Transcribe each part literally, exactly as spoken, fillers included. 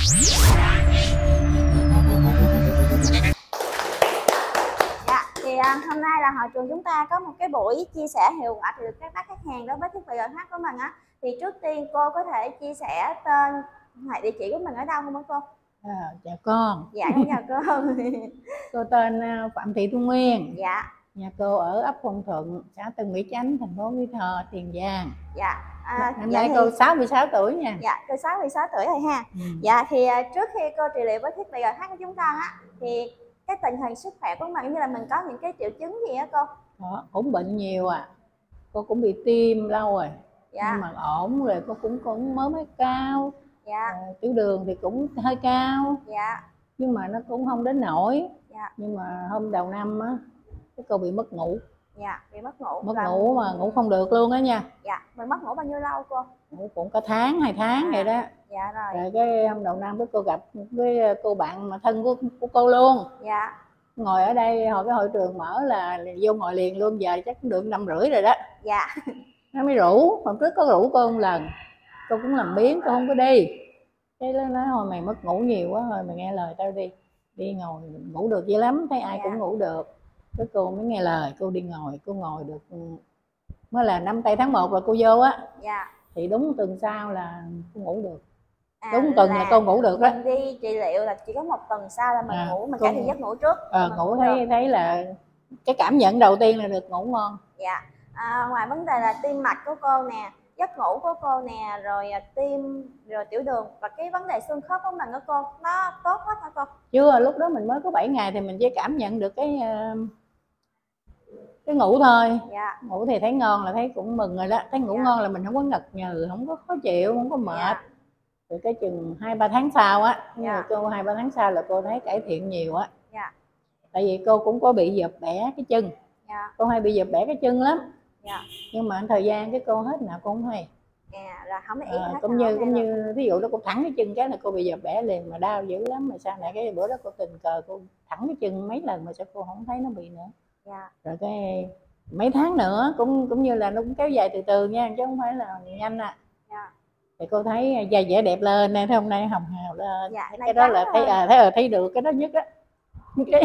Dạ, thì um, hôm nay là hội trường chúng ta có một cái buổi chia sẻ hiệu quả từ các bác khách hàng đối với thiết bị giê hát của mình á. Thì trước tiên cô có thể chia sẻ tên hoặc địa chỉ của mình ở đâu không hả cô? À, chào con. Dạ, con chào cô. Cô tên Phạm Thị Thu Nguyên. Dạ. Nhà cô ở ấp Phong Thuận, xã Tân Mỹ Chánh, thành phố Mỹ Tho, Tiền Giang. Dạ. À, năm dạ nay thì... cô sáu mươi sáu tuổi nha. Dạ, cô sáu mươi sáu tuổi rồi ha. Ừ. Dạ thì trước khi cô trị liệu với thiết bị giê hát của chúng con á, thì cái tình hình sức khỏe của mình như là mình có những cái triệu chứng gì á cô? Đó, cũng bệnh nhiều à. Cô cũng bị tim lâu rồi. Dạ. Nhưng mà ổn rồi, cô cũng cũng mới mới cao. Dạ. À, tiểu đường thì cũng hơi cao. Dạ. Nhưng mà nó cũng không đến nổi. Dạ. Nhưng mà hôm đầu năm á, cái cô bị mất ngủ. Dạ, bị mất ngủ. Mất là... ngủ mà ngủ không được luôn á nha. Dạ, mình mất ngủ bao nhiêu lâu cô? Ngủ cũng cả tháng, hai tháng à, vậy đó. Dạ rồi. Rồi cái hôm đầu năm cái cô gặp với cô bạn mà thân của, của cô luôn. Dạ. Ngồi ở đây hồi cái hội trường mở là vô ngồi liền luôn, giờ chắc cũng được năm rưỡi rồi đó. Dạ. Nó mới rủ, hôm trước có rủ cô một lần. Cô cũng làm biếng, cô không có đi. Cái nó nói thôi mày mất ngủ nhiều quá rồi, mày nghe lời tao đi. Đi ngồi ngủ được dữ lắm, thấy ai dạ. cũng ngủ được. Cái cô mới nghe lời, cô đi ngồi, cô ngồi được mới là năm tây tháng một là cô vô á. Dạ. Thì đúng tuần sau là cô ngủ được. À, đúng tuần là, là cô ngủ được đó. Mình đi trị liệu là chỉ có một tuần sau là mình à, ngủ, mình cải thiện giấc ngủ trước. Ờ, à, ngủ thấy được. Thấy là cái cảm nhận đầu tiên là được ngủ ngon. Dạ. À, ngoài vấn đề là tim mạch của cô nè, giấc ngủ của cô nè, rồi tim, rồi tiểu đường và cái vấn đề xương khớp của mình của cô nó tốt hết hả cô? Chưa, lúc đó mình mới có bảy ngày thì mình chỉ cảm nhận được cái cái ngủ thôi. Dạ. Ngủ thì thấy ngon là thấy cũng mừng rồi đó, thấy ngủ dạ. ngon là mình không có ngật nhừ, không có khó chịu, không có mệt. Dạ. Rồi cái chừng hai ba tháng sau á, dạ. cô hai ba tháng sau là cô thấy cải thiện nhiều á. Dạ. Tại vì cô cũng có bị dập bẻ cái chân. Dạ. Cô hay bị dập bẻ cái chân lắm. Dạ. Nhưng mà thời gian cái cô hết nào cô không hay. À, là không ý à, cũng như cũng như ví dụ đó cô thẳng cái chân cái là cô bị dập bẻ liền mà đau dữ lắm, mà sau này cái bữa đó cô tình cờ cô thẳng cái chân mấy lần mà sao cô không thấy nó bị nữa. Dạ. Rồi cái mấy tháng nữa cũng cũng như là nó cũng kéo dài từ từ nha, chứ không phải là nhanh à. Dạ. Thì cô thấy da dẻ đẹp lên nè, thấy hôm nay hồng hào lên. Dạ, cái đó là thấy à, thấy à, thấy được cái đó nhất á. Cái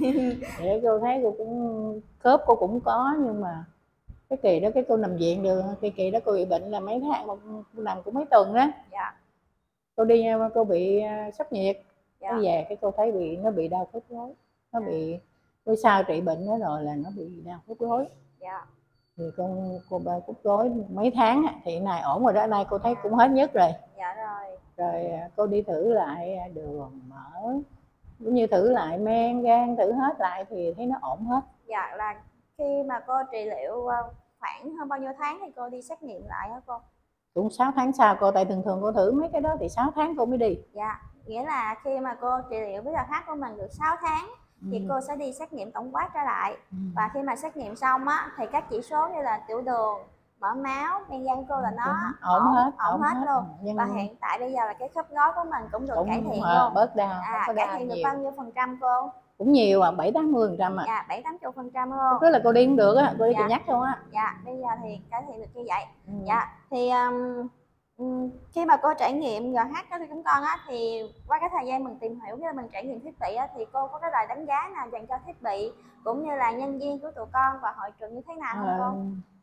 để cô thấy cô cũng khớp cô cũng có, nhưng mà cái kỳ đó cái cô nằm viện được, cái kỳ đó cô bị bệnh là mấy tháng, một nằm cũng mấy tuần đó. Dạ. Cô đi cô bị sốc nhiệt. Dạ. Nó về cái cô thấy bị nó bị đau khớp gối, nó dạ. bị cái sau trị bệnh đó rồi là nó bị đau khớp gối. Dạ. Thì con cô ba khớp gối mấy tháng thì này ổn rồi đó, nay cô thấy cũng hết nhất rồi. Dạ rồi. Rồi cô đi thử lại đường mỡ, cũng như thử lại men gan, thử hết lại thì thấy nó ổn hết. Dạ, là khi mà cô trị liệu khoảng hơn bao nhiêu tháng thì cô đi xét nghiệm lại hả cô? Cũng sáu tháng sau cô, tại thường thường cô thử mấy cái đó thì sáu tháng cô mới đi. Dạ, nghĩa là khi mà cô trị liệu với giê hát của mình được sáu tháng ừ. thì cô sẽ đi xét nghiệm tổng quát trở lại. Ừ. Và khi mà xét nghiệm xong á thì các chỉ số như là tiểu đường, mỡ máu, men gan của cô là nó ổn, ổn hết, ổn hết, hết luôn. Nhưng... Và hiện tại bây giờ là cái khớp gối của mình cũng được cũng cải thiện luôn. Bớt đau, à, cải thiện được bao nhiêu phần trăm cô? Cũng nhiều à, bảy tám mươi phần trăm à. Dạ, bảy tám mươi phần trăm luôn. Tức là cô đi cũng được á, cô đi dạ. chị nhắc luôn á. Dạ, bây giờ thì cải thiện được như vậy. Ừ. Dạ, thì um, um, khi mà cô trải nghiệm giê hát đó thì chúng con á, thì qua cái thời gian mình tìm hiểu với mình trải nghiệm thiết bị á, thì cô có cái lời đánh giá nào dành cho thiết bị cũng như là nhân viên của tụi con và hội trường như thế nào không à, cô?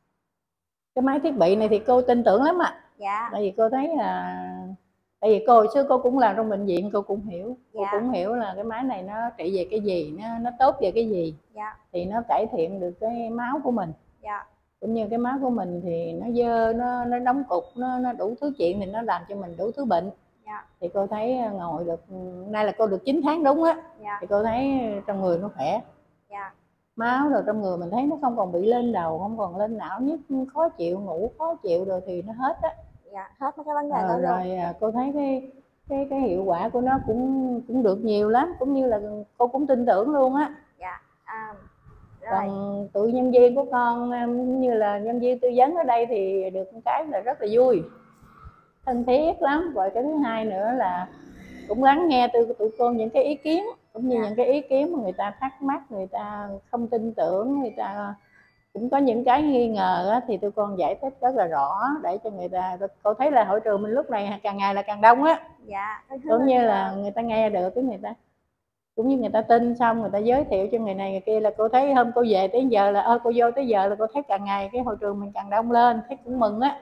Cái máy thiết bị này thì cô tin tưởng lắm ạ. À. Dạ. Tại vì cô thấy là tại vì cô hồi xưa cô cũng làm trong bệnh viện, cô cũng hiểu. Dạ. Cô cũng hiểu là cái máy này nó trị về cái gì, nó nó tốt về cái gì. Dạ. Thì nó cải thiện được cái máu của mình. Dạ. Cũng như cái máu của mình thì nó dơ, nó nó đóng cục, nó nó đủ thứ chuyện thì nó làm cho mình đủ thứ bệnh. Dạ. Thì cô thấy ngồi được, nay là cô được chín tháng đúng á. Dạ. Thì cô thấy trong người nó khỏe. Dạ. Máu rồi trong người mình thấy nó không còn bị lên đầu, không còn lên não, nhức khó chịu, ngủ khó chịu rồi thì nó hết á. Dạ, hết mấy cái vấn đề đó. Rồi luôn. Cô thấy cái cái cái hiệu quả của nó cũng cũng được nhiều lắm, cũng như là cô cũng tin tưởng luôn á. Dạ. À, rồi. Còn tụi nhân viên của con như là nhân viên tư vấn ở đây thì được cái là rất là vui, thân thiết lắm. Rồi cái thứ hai nữa là cũng lắng nghe từ tụi cô những cái ý kiến, cũng như dạ. những cái ý kiến mà người ta thắc mắc, người ta không tin tưởng, người ta cũng có những cái nghi ngờ á, thì tôi con giải thích rất là rõ để cho người ta. Cô thấy là hội trường mình lúc này càng ngày là càng đông á. Dạ. Cũng như là người ta nghe được cái người ta cũng như người ta tin, xong người ta giới thiệu cho người này người kia, là cô thấy hôm cô về tới giờ là ơ cô vô tới giờ là cô thấy càng ngày cái hội trường mình càng đông lên, thấy cũng mừng á.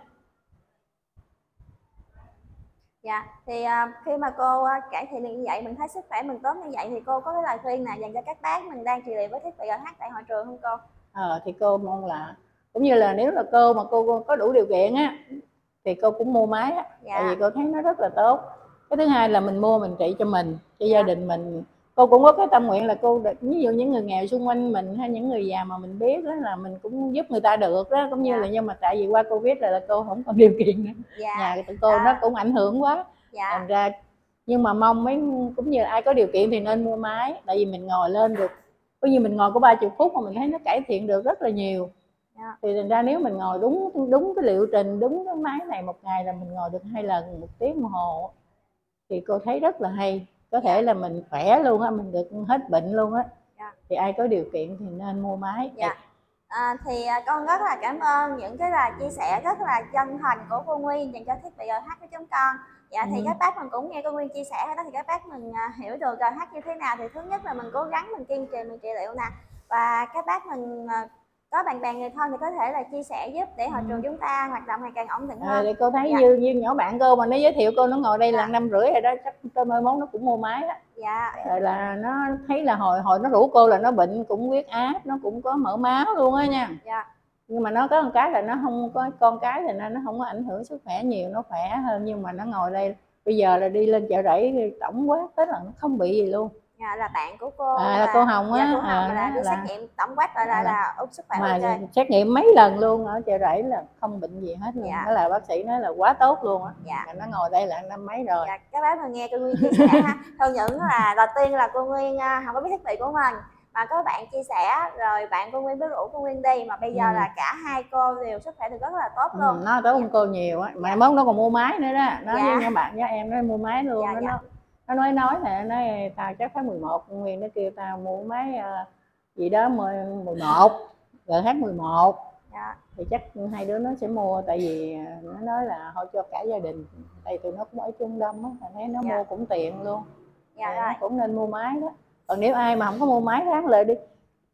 Dạ, thì uh, khi mà cô uh, cải thiện được như vậy, mình thấy sức khỏe mình tốt như vậy, thì cô có cái lời khuyên nào dành cho các bác mình đang trị liệu với thiết bị rờ hát tại hội trường không cô? Ờ, thì cô mong là cũng như là nếu là cô mà cô có đủ điều kiện á thì cô cũng mua máy á. Dạ. Tại vì cô thấy nó rất là tốt. Cái thứ hai là mình mua mình trị cho mình, cho dạ. gia đình mình. Cô cũng có cái tâm nguyện là cô ví dụ những người nghèo xung quanh mình hay những người già mà mình biết đó là mình cũng giúp người ta được đó, cũng như dạ. là nhưng mà tại vì qua Covid là, là cô không còn điều kiện nữa. Dạ. Nhà tụi cô à. nó cũng ảnh hưởng quá. Dạ. Thành ra nhưng mà mong mấy cũng như ai có điều kiện thì nên mua máy, tại vì mình ngồi lên được, có như mình ngồi có ba mươi phút mà mình thấy nó cải thiện được rất là nhiều. Yeah. Thì thành ra nếu mình ngồi đúng đúng cái liệu trình, đúng cái máy này một ngày là mình ngồi được hai lần một tiếng đồng hồ thì cô thấy rất là hay. Có thể yeah. là mình khỏe luôn á, mình được hết bệnh luôn á. Yeah. Thì ai có điều kiện thì nên mua máy. Yeah. À, thì con rất là cảm ơn những cái là chia sẻ rất là chân thành của cô Nguyên dành cho thiết bị rờ hát của chúng con. Dạ, thì ừ. các bác mình cũng nghe cô Nguyên chia sẻ đó, thì các bác mình hiểu được rờ hát như thế nào. Thì thứ nhất là mình cố gắng mình kiên trì mình trị liệu nè, và các bác mình có bạn bè người thân thì có thể là chia sẻ giúp để hội trường chúng ta hoạt động ngày càng ổn định hơn. À, cô thấy dạ. như, như nhỏ bạn cô mà nó giới thiệu cô, nó ngồi đây dạ. là năm rưỡi rồi đó, chắc tới mai mốt nó cũng mua máy đó. Dạ. Rồi là nó thấy là hồi hồi nó rủ cô là nó bệnh cũng huyết áp, nó cũng có mỡ máu luôn á nha. Dạ. Nhưng mà nó có một cái là nó không có con cái thì nên nó không có ảnh hưởng sức khỏe nhiều, nó khỏe hơn. Nhưng mà nó ngồi đây bây giờ là đi lên chợ rẫy tổng quát tới là nó không bị gì luôn. Dạ, là bạn của cô à, là cô Hồng á. Dạ, cô Hồng à, là đi xét nghiệm tổng quát rồi là là, là út sức khỏe mà okay. xét nghiệm mấy lần luôn ở chợ rẫy là không bệnh gì hết luôn. Dạ. Đó là bác sĩ nói là quá tốt luôn á. Dạ. Nó ngồi đây là năm mấy rồi. Dạ, các bác mà nghe cô Nguyên chia sẻ ha, không những là đầu tiên là cô Nguyên không có biết thiết bị của mình mà có bạn chia sẻ rồi bạn cô Nguyên mới rủ cô Nguyên đi, mà bây giờ ừ. là cả hai cô đều sức khỏe được rất là tốt luôn. Ừ, nó tốt hơn dạ. cô nhiều á. Mà dạ. mốt nó còn mua máy nữa đó. Nó dạ. với bạn với em nó mua máy luôn. Dạ, nó, dạ. nó nói nói nè, nói tao chắc tháng mười một cô Nguyên nó kêu tao mua máy uh, gì đó mười một rờ hát mười một. Dạ. Thì chắc hai đứa nó sẽ mua, tại vì nó nói là thôi cho cả gia đình, tại tụi nó cũng ở Trung Đông á, thấy nó dạ. mua cũng tiện luôn. Dạ, rồi. Nó cũng nên mua máy đó. Còn nếu ai mà không có mua máy ráng lại đi,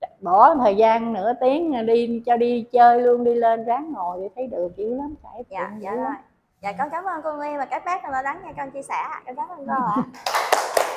bỏ thời gian nửa tiếng đi cho đi chơi luôn, đi lên ráng ngồi để thấy được dữ lắm, cải thiện dạ, dạ lắm. Dạ, con cảm ơn cô Nguyên và các bác đã lắng nghe con chia sẻ. Con cảm ơn cô ạ.